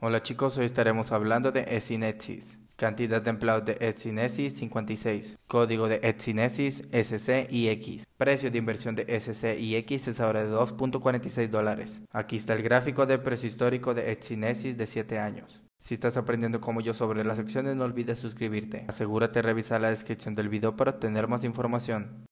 Hola chicos, hoy estaremos hablando de Etsynesis. Cantidad de empleados de Etsynesis 56. Código de Etsynesis SCIX. Precio de inversión de SCIX es ahora de $2.46. Aquí está el gráfico del precio histórico de Etsynesis de 7 años. Si estás aprendiendo como yo sobre las acciones, no olvides suscribirte. Asegúrate de revisar la descripción del video para obtener más información.